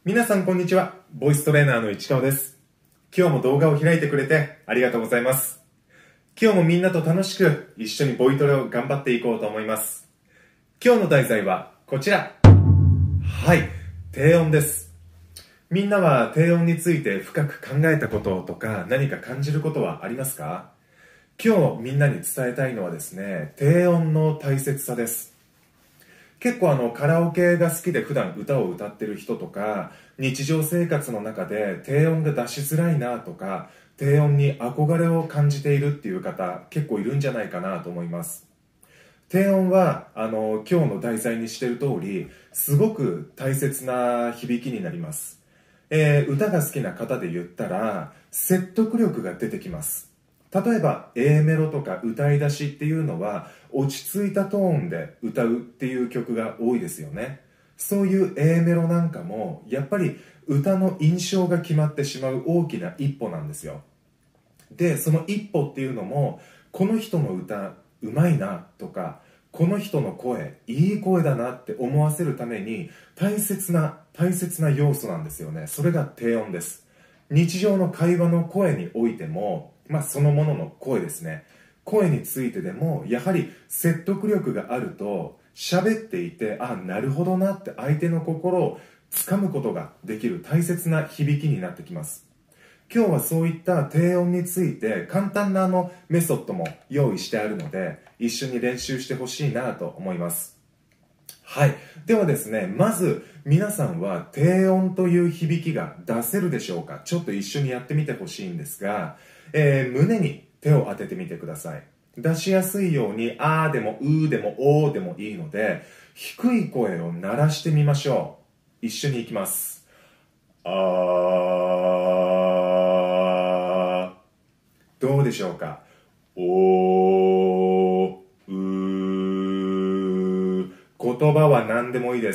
皆さんこんにちは。ボイストレーナーの市川です。今日も動画を開いてくれてありがとうございます。今日もみんなと楽しく一緒にボイトレを頑張っていこうと思います。今日の題材はこちら。はい、低音です。みんなは低音について深く考えたこととか何か感じることはありますか？今日みんなに伝えたいのはですね、低音の大切さです。結構カラオケが好きで普段歌を歌ってる人とか、日常生活の中で低音が出しづらいなとか、低音に憧れを感じているっていう方結構いるんじゃないかなと思います。低音は今日の題材にしている通り、すごく大切な響きになります。歌が好きな方で言ったら説得力が出てきます。例えば A メロとか歌い出しっていうのは落ち着いたトーンで歌うっていう曲が多いですよね。そういう A メロなんかもやっぱり歌の印象が決まってしまう大きな一歩なんですよ。で、その一歩っていうのも、この人の歌うまいなとか、この人の声いい声だなって思わせるために大切な要素なんですよね。それが低音です。日常の会話の声においても、そのものの声ですね。声についてでもやはり説得力があると、喋っていて、なるほどなって相手の心をつかむことができる大切な響きになってきます。今日はそういった低音について簡単なメソッドも用意してあるので、一緒に練習してほしいなと思います。はい。ではですね、まず皆さんは低音という響きが出せるでしょうか？ちょっと一緒にやってみてほしいんですが、胸に手を当ててみてください。出しやすいように、あーでもうーでもおーでもいいので、低い声を鳴らしてみましょう。一緒に行きます。あー。どうでしょうか？おー、うー。言葉は何でもいいです。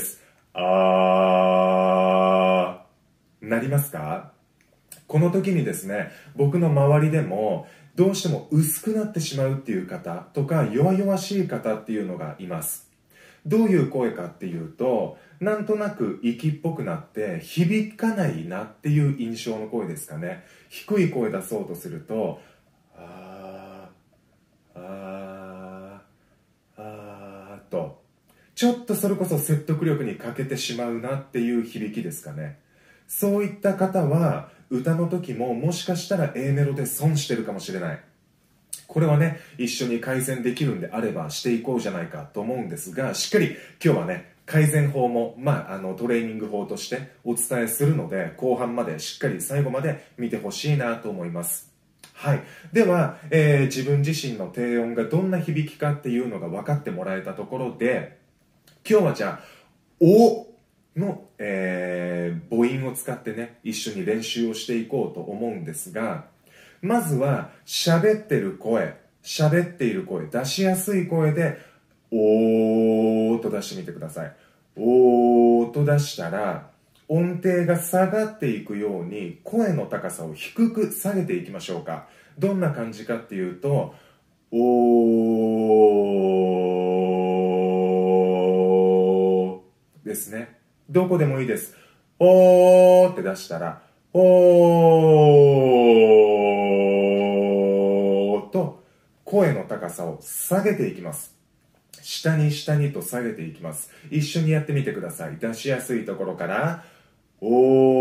あー。なりますか？この時にですね、僕の周りでもどうしても薄くなってしまうっていう方とか弱々しい方っていうのがいます。どういう声かっていうと、なんとなく息っぽくなって響かないなっていう印象の声ですかね。低い声出そうとすると、あー、あー、あーと、ちょっとそれこそ説得力に欠けてしまうなっていう響きですかね。そういった方は歌の時ももしかしたら A メロで損してるかもしれない。これはね、一緒に改善できるんであればしていこうじゃないかと思うんですが、しっかり今日はね、改善法も、トレーニング法としてお伝えするので、後半までしっかり最後まで見てほしいなと思います。はい。では、自分自身の低音がどんな響きかっていうのが分かってもらえたところで、今日はじゃあ、おの、母音を使ってね、一緒に練習をしていこうと思うんですが、まずは喋っている声、出しやすい声で、おーと出してみてください。おーと出したら、音程が下がっていくように声の高さを低く下げていきましょうか。どんな感じかっていうと、おーですね。どこでもいいです。おーって出したら、おーと声の高さを下げていきます。下に下にと下げていきます。一緒にやってみてください。出しやすいところから、お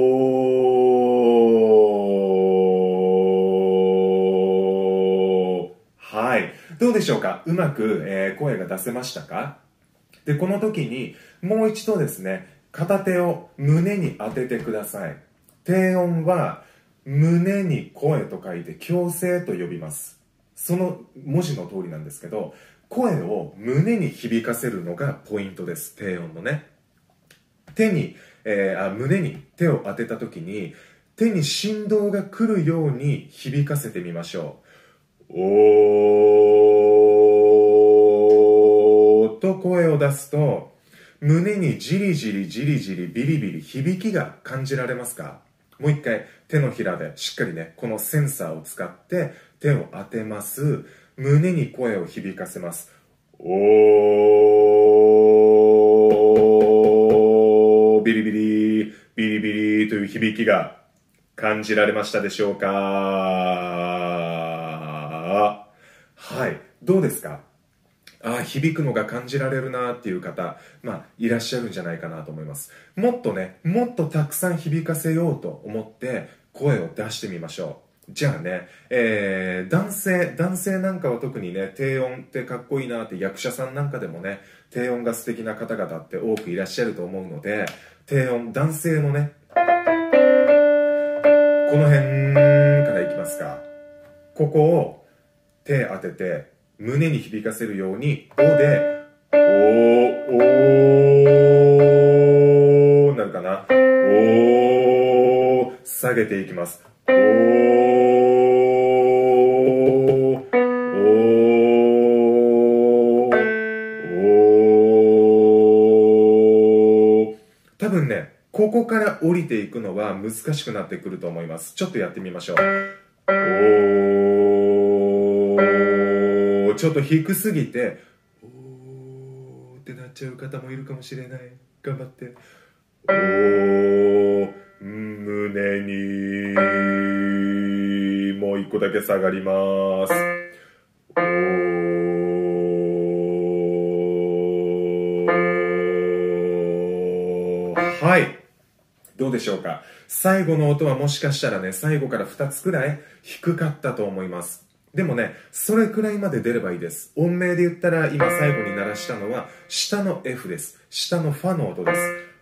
ー。はい。どうでしょうか？うまく、声が出せましたか？で、この時にもう一度ですね、片手を胸に当ててください。低音は胸に声と書いて強声と呼びます。その文字の通りなんですけど、声を胸に響かせるのがポイントです。低音のね。胸に手を当てた時に手に振動が来るように響かせてみましょう。おーと声を出すと、胸にじりじりじりじりビリビリ響きが感じられますか？もう一回手のひらでしっかりね、このセンサーを使って手を当てます。胸に声を響かせます。おービリビリビリビリという響きが感じられましたでしょうか？はい。どうですか？響くのが感じられるなっていう方、いらっしゃるんじゃないかなと思います。もっとたくさん響かせようと思って声を出してみましょう。じゃあね、男性なんかは特にね、低音ってかっこいいなって、役者さんなんかでもね、低音が素敵な方々って多くいらっしゃると思うので、低音、男性のね、この辺からいきますか。ここを手当てて胸に響かせるように、おで、おなるかな。お下げていきます。多分ね、ここから降りていくのは難しくなってくると思います。ちょっとやってみましょう。ちょっと低すぎて、おーってなっちゃう方もいるかもしれない。頑張って。胸に、もう一個だけ下がります。はい。どうでしょうか？最後の音はもしかしたらね、最後から2つくらい低かったと思います。でもね、それくらいまで出ればいいです。音名で言ったら今最後に鳴らしたのは下の F です。下のファの音です。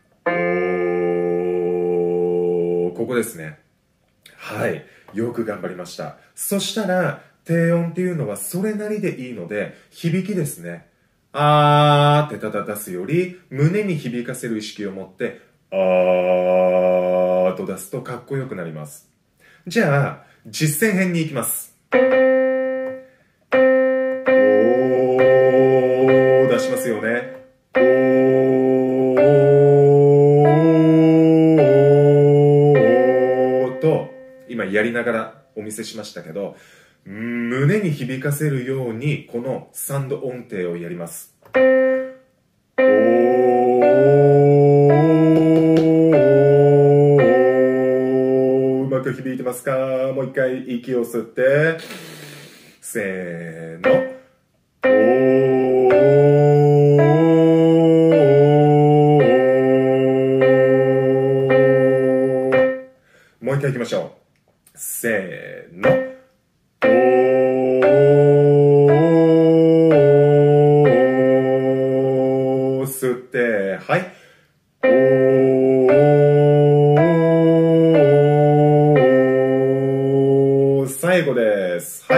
ここですね。はい。よく頑張りました。そしたら、低音っていうのはそれなりでいいので、響きですね。あーって出すより、胸に響かせる意識を持って、あーと出すとかっこよくなります。じゃあ、実践編に行きます。おー出しますよね。おーと、今やりながらお見せしましたけど、胸に響かせるようにこの3度音程をやります。うまく響いてますか？もう一回息を吸ってせーの。もう一回いきましょう。せーの。吸って、はい。最後です。はい。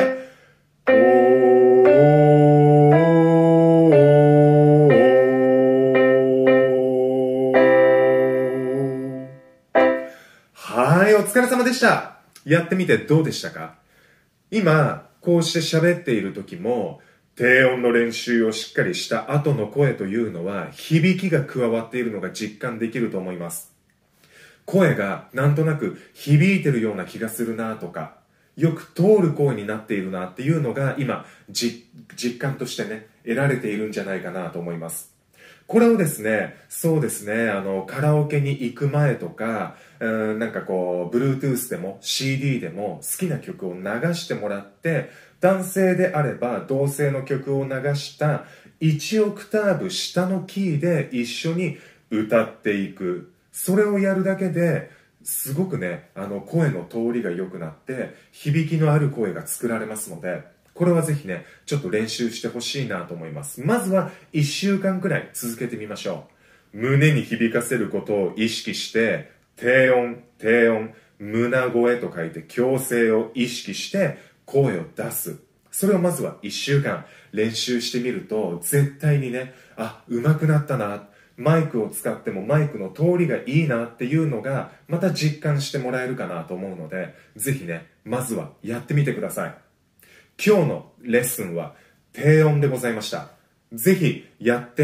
はい、お疲れ様でした。やってみてどうでしたか？今、こうして喋っている時も、低音の練習をしっかりした後の声というのは、響きが加わっているのが実感できると思います。声がなんとなく響いてるような気がするなとか、よく通る声になっているなっていうのが今、実感としてね、得られているんじゃないかなと思います。これをですね、そうですね、カラオケに行く前とか、なんかこう、Bluetooth でも CD でも好きな曲を流してもらって、男性であれば同性の曲を流した1オクターブ下のキーで一緒に歌っていく。それをやるだけですごくね、声の通りが良くなって、響きのある声が作られますので、これはぜひね、ちょっと練習してほしいなと思います。まずは1週間くらい続けてみましょう。胸に響かせることを意識して、低音、胸声と書いて強声を意識して声を出す。それをまずは1週間練習してみると、絶対にね、上手くなったな。マイクを使ってもマイクの通りがいいなっていうのが、また実感してもらえるかなと思うので、ぜひね、まずはやってみてください。今日のレッスンは低音でございました。ぜひやって、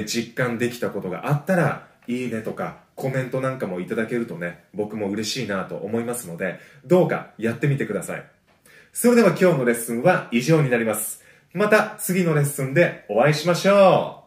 実感できたことがあったら、いいねとかコメントなんかもいただけるとね、僕も嬉しいなと思いますので、どうかやってみてください。それでは今日のレッスンは以上になります。また次のレッスンでお会いしましょう。